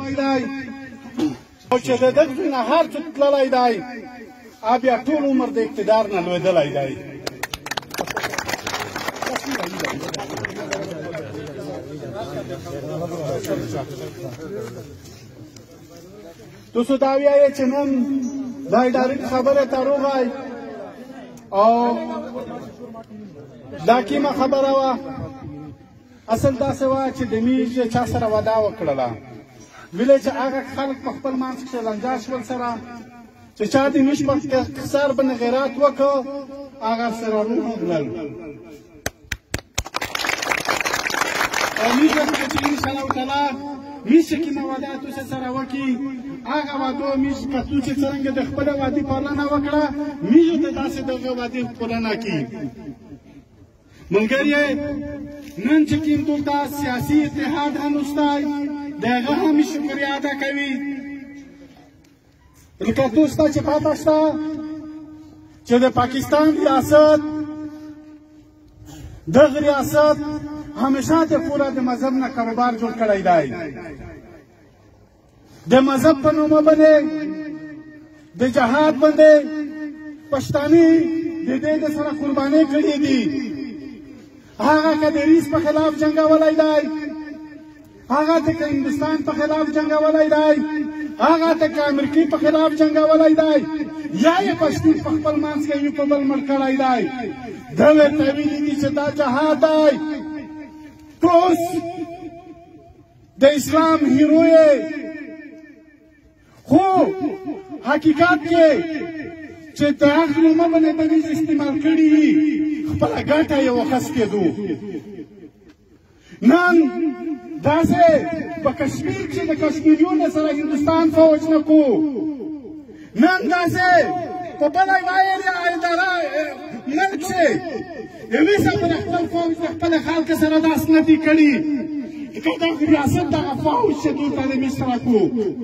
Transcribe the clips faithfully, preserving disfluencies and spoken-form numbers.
لیدلی دی او چې د دغه نه هر څوک تللی دی بیا ټول عمر د اقتدار نه لوېدلی دی. تاسو دا وایئ چې نن دا ډایرکټ خبره ته روغی او دا کومه خبره وه اصل داسې وه چې د میژ چا سره وعده وکړله ویلې چې هغه خلک په خپل منځ کښې لنجا شول سره چې چا د میژ په سر باندې غیرات وکړ هغه سره روغلل او میژ ورته چې انشاءالله تعالی میژ چې کومه وعده تاسو سره وکړي هغه وعدو میژ که تو چې څرنګه د خپله وعدې پالنه وکړه میژو ته داسې دغه وعدې پالنه کړي. ملګری نن چې کوم دلته سیاسي اتحاد هم شته د هغه هم شکریه ادا کوي لکه دوست ته چې پاته شته چې د پاکستان ریاست دغه ریاست همیشه د پوره د مذهب نه کاروبار جوړ کړی دی. د مذهب په نومه باندې د جهاد باندې پښتانه د دې د سره قربانۍ کړې دي. هغه که د ریس په خلاف جنګولی دی هغه ته که هندوستان په خلاف جنګولی دی هغه ته که امریکې په خلاف جنګولی دی یا یې پښتون په خپل منځ کې یو په بل مړ کړی دی. ده ورته ویلي دي چې دا جهاد دی. اوس د اسلام هیرو یې خو حقیقت کې چې د هغه نومه باندې به میژ استعمال کړي وي خپله ګټه یې واخیستېدو. نن داسې په کشمیر کې د کشمیریانو سره هندوستان فوج نه کو نن داسې په بله یوه اداره ملک کښې یوې سره خپل فوج د خپل خلکو سره داسې نه دي کړي که دغه ریاست دغه فوج چې دلته د میژ سره کو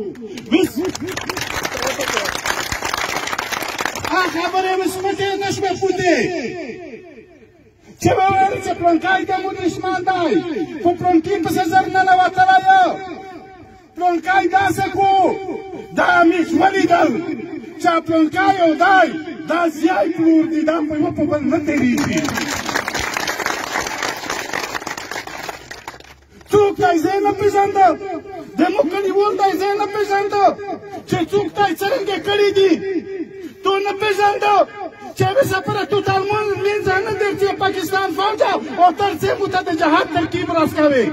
خبرې مې سمکې نه شوې پوتې چې به ویل چې پلونکی زموږ دښمن دی خو پلونکي پسې زر ننوتلی یو پلونکی داسې کو دا میژ ولیدل چې پلونکی یو دی دا زیای پلور دی دا په یو په بل نه تېرېږي. څوک دی زه یې نه پېژانده زموږ کلیوال دی زه یې نه پېژانده چې څوک دی څرنګه کړي دي تو نه پېژانده چې یوې سفره تو ترمون لینځه نه در چې پاکستان فوجه او تر څه مو ته د جهاد ترکیب راس کوې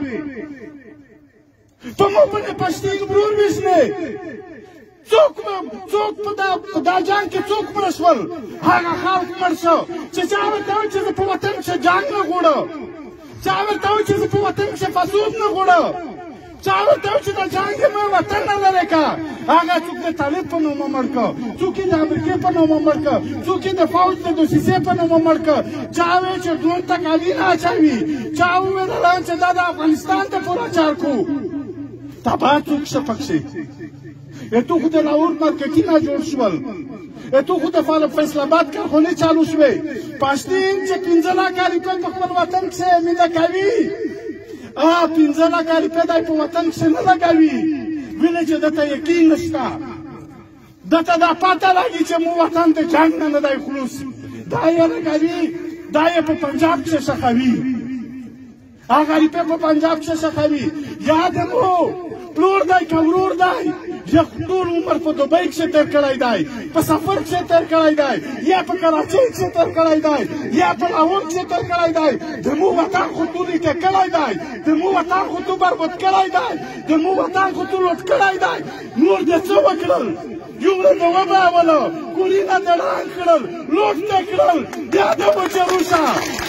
په مو باندې پښتین برور ویشنې څوک څوک په دا جنګ کې څوک مړه شول هغه خلک مړ شو چې چا ورته وایي چې زه په وطن کښې جنګ نه غواړم چا ورته وایي چې زه په وطن کښې فسود نه غواړم چا ورته وایي چې د جنګ یې مې وطن نه لرې که هغه څوک د طالب په نومه مړ که څوک یې د امریکې په نومه مړ که څوک یې د فوج د دسیسې په نومه مړ که چا وایي چې ډرون ته کالي نه اچوي چا وویله چې دا د افغانستان ته پوره چار کو تباه څوک شه پکښې تو خو د لاهور مارکیټونه جوړ شول تو خو د فیصل آباد کارخانې چالو شوې پښتین چې پنځه لاکه روپۍ په خپل وطن کښې مینه کوي پنځه لاکه روپۍ دی په وطن کښې نه لګوي ویلې چې دته یقین نشته دته دا پته لګي چې مو وطن د جنګ نه نه دی خلوص دا یې لګوي دا یې په پنجاب کښې ښخوي هغه روپۍ په پنجاب کښې ښخوي یا د مو پلور دی که ورور دی یا ټول عمر په دوبۍ کښې تېر کړی دی په سفر کښې تېر کړی دی یا په کراچۍ کښې تېر کړی دی یا په لاهور کښې تېر کړی دی د مو وطن خو تو نیکه کړی دی د مو وطن خو تو برباد کړی دی د مو وطن خو تو لوټ کړی دی نور دې څه وکړل یوړه دې وباوله کورونه دې ړنګ کړل لوټ دې کړل بیا دې بچرو شه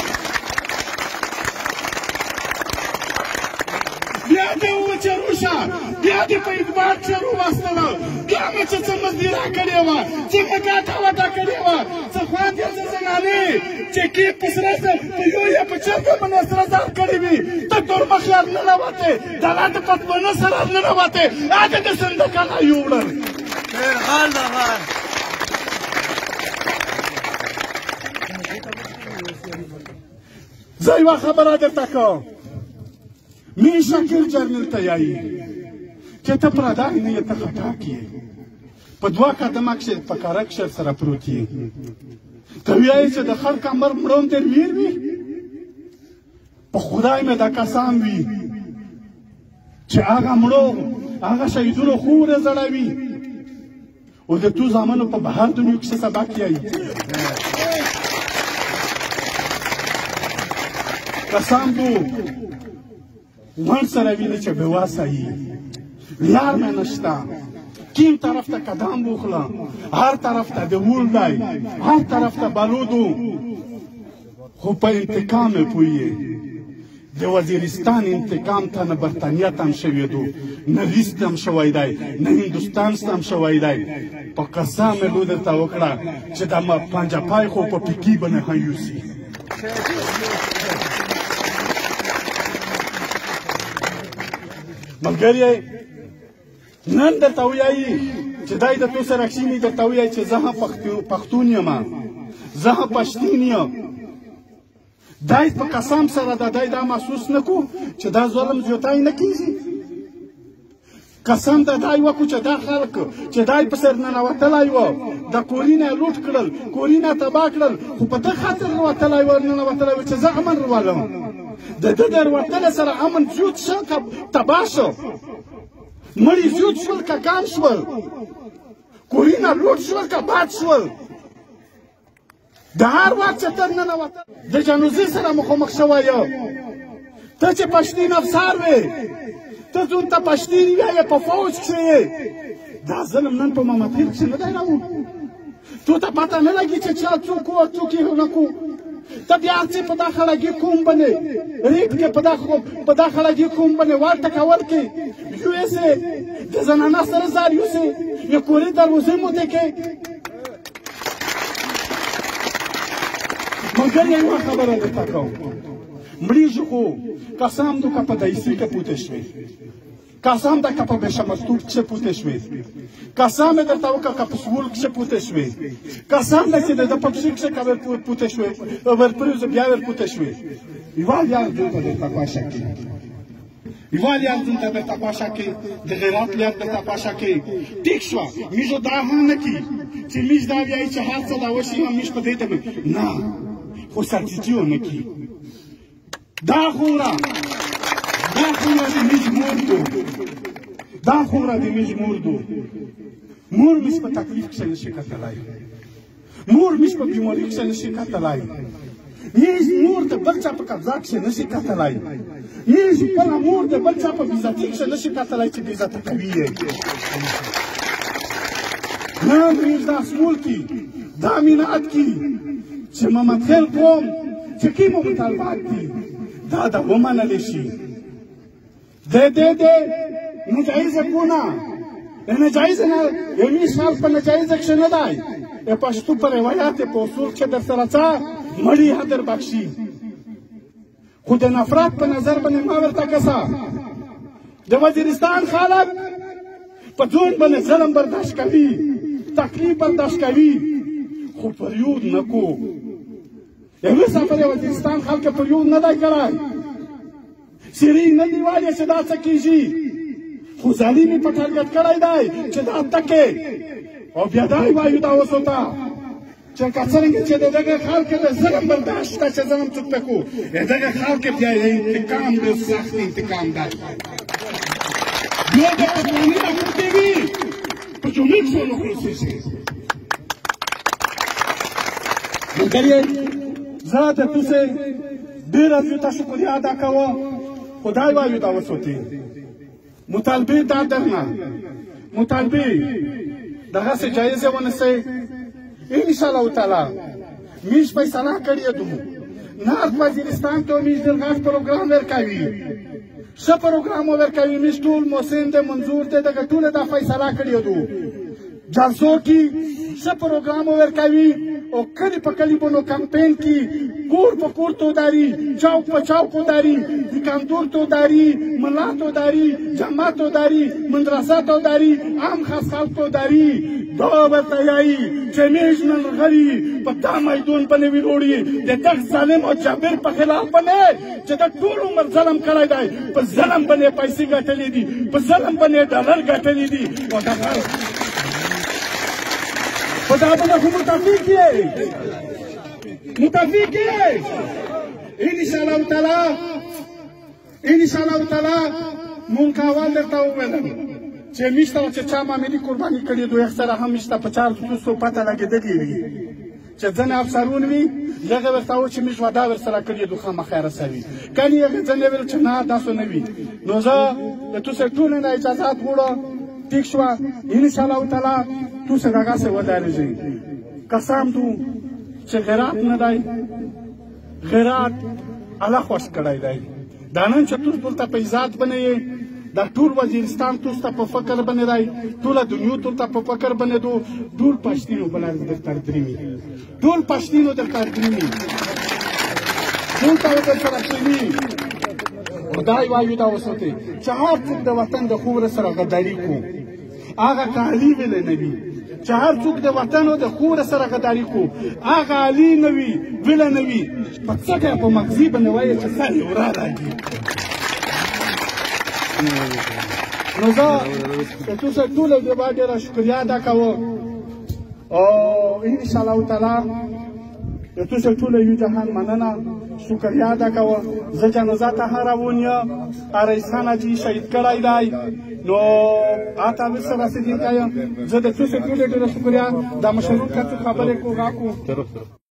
بیا دې وچرو شه بیا دې په اعتبار کښې وواستله بیا مې چې څه مزدیره کړې وه چې مګاټه وټه کړې وه څه خوندې څه زنانې چې کې په سره په یو یا په چرګه باندې سره ځان کړی وي ته تورمخ یار ننوتې دغه د پتمنه سره ننوتې هغه د صندوقانه یوړل خیر حال ده حال زه یوه خبره درته کوم میر شکیل جرنل ته یایي چې ته پردی نه یې ته خطاک یې په دوه قدمه کښې په کاره کښې سره پروت یې ته وایې چې د خلق امر مړون تر ویر وي په خدای مې دا قسم وي چې هغه مړو هغه شهیدونو خورې زړوي او د تو زامنو په بهر دنیو کښې سبق یایي قسم دو ون سره ویني چې بېواسه یي لار مې نشته کیم طرف ته قدم بوخله هر طرف ته د وول دی هر طرف ته بلودو خو په انتقام یې پوهیږي د وزیرستان انتقام ته نه برطانیه ته هم شوی دو نه روس ته هم شوی دی نه هندوستان ته هم شوی دی په قسم یې لو درته وکړه چې دا پنجپای خو په پیکي به نه هم یوسي ملګری نن درته وایي چې دی د تو سره کښېني درته وایي چې زه هم پښتون یم زه هم پښتون یم دی په قسم سره د دی دا محسوس نه کو چې دا ظلم زیاتی نه کېږي قسم د دی وکړو چې دا خلک چې دی په سر ننوتلی و د کورونه یې لوټ کړل کورونه یې تباه کړل خو په ده خاطر ننوتلی و ننوتلی و چې زه امن راولم د ده د وتلو سره امن زیات شه که تباه شو مړي زیات شول که کم شول کورونه لوټ شول که باد شول د هر وخت چې ته ننوتل د جنوزي سره مخامخ شوی یو ته چې پښتین افسر وې ته ځون ته پښتین وایې په فوج کښې یې دا ظلم نن په محمد خیل کښې نه دی راو تو ته پته نه لګي چې چا څوک و څوک یې نه کو ته بیا چې په دا خړګي کوم بنې ریټ کې په دا په دا خړګي کوم بنې ورته کول کې یو ایس د زنانه سره زار یو سه یو کوري دروازې مو ته کې مګر یو خبره درته کوم مړیږي خو قسم دو که په دایسي کې پوته شوې قسم ده که په بېشمستوب کښې پوته شوې قسم یې درته وکړه که په سول کښې پوته شوې قسم ده چې د ده په پښې کښې که پوته شوې ورپرېوځه بیا ور پوته شوې یوه لیار دون ته درته پاشه کې یوه لیار دون ته درته پاشه کې د غیرت لیار درته پاشه کې ټیک شوه میږو دا هم نه کي چې میږ دا وایي چې هر څه دا وشي هم میږ په دې ته نه خو سرټیټي ونه کي دا خوره دا خوره د میږ مور دو دا خوره د میږ مور دو مور میږ په تکلیف کښې نشي کتلی مور میږ په بیماري کښې نشي کتلی میږ مور د بل چا په قبضه کښې نشي کتلی میږ خپله مور د بل چا په بېعزتي کښې نشي کتلی چې بېعزته کوي یې نه میږ دا سمول کي دا مینعت کي چې محمد خیل قوم چې کومو مطالبات دي دا د ومنلی شي دی دی دی نجایزه کونه نجایزه نه یوې خلک په نجایزه کښې نه دی د پښتو په روایات په اصول کښې در سره څه مړي هدر بخشي خو د نفرت په نظر باندې ما ورته کسه د وزیرستان خلک په ځون باندې ظلم برداشت کوي تکلیف برداشت کوي خو پریود نه کو یوې سفر د وزیرستان خلک پریود نه دی کړی سیری نه دی وایي چې دا څه کېږي خو ظالم یې په ټارګټ کړی دی چې دا تکې او بیا دا یې وایو دا اوس ورته چې که څرنګه چې د دغه خلکو د ظلم برداشت شته چې ظلم څوک ته کو د دغه خلکو بیا یې انتقام ډېر سخت انتقام دی بیا د پخواني راپورتې وي په جملې کښې ونه خلاصېږي ملګریې زه د توسې ډېره زیاته شکریه ادا کوم خدای وایو دا وسوتې مطالبې دا درنه مطالبې دغسې جایزې ونیسئ انشاءالله تعالی میږ فیصله کړې ده نارت وزیرستان ته میږ ډېر غټ پروګرام ورکوي ښه پروګرام ورکوي میږ ټول محسن دی منظور دی دغه ټوله دا فیصله کړې ده جلسو کې ښه پروګرام ورکوي او کلی په کلی بنو کمپین کې کور په کور توداري چوک په چوک توداري دکاندور توداري ملا توداري جماعت توداري مدرسه توداري عام خاص خلک توداري دا ورته یایي چې میژ نن غړي په دا میدون باندې ویروړي د دغه ظالم او جابر په خلاف باندې چې د ټول عمر ظلم کړی دی په ظلم باندې پیسې ګټلې دي په ظلم باندې ډالر ګټلې دي او دغه په دا باندې خو متفق یې متفق یې انشاءالله تعالی انشاءالله تعالی مونږ اول درته وویل چې میشته چې چا معاملې قرباني کړي دوی اکثره هم میشته په چار دوستو پته لګېدلې وي چې ځینې افسرون وي هغه ورته وایي چې موږ وعده ورسره کړې ده خامخا رسوي کنې هغه ځینې ویل چې نه داسې نه وي نو زه د توسې ټولو نه اجازات غواړم ټیک شوه انشاءالله تعالی توسې دغسې ودرېږي قسم دو چې غیرات نه دی غیرات الله خوښ کړی دی دا نن چې توس دلته په عزت باندې یې دا ټول وزیرستان توس ته په فکر باندې دی ټوله دنیا تور ته په فکر باندې دو ټول پښتینو بلند درته دریمي ټول پښتینو درته دریمي ټول ته درسره کښېني خدای وایي دا وساتئ چې هر څوک د وطن د خور سره غداري کو هغه کالي ویلی نه وي چې هر څوک د وطن او د خور سره غداري کو هغه علي نه وي ویلی نه وي په څکه په مغزي باندې وایي چې سر یې ورا راځي نو زه د توسې ټولو دې باندې ډېره شکریا ادا کوم او انشاءالله تعالی د توسې ټولو یو جهان مننه شکریا ادا کوم زه جنازه ته هروون یم رئیس خان حاجي شهید کړی دی نو اته مې سره رسېدونکی یم زه د توسې ټولو ډېره شکریا دا مشرون که څه خبرې کو غاکو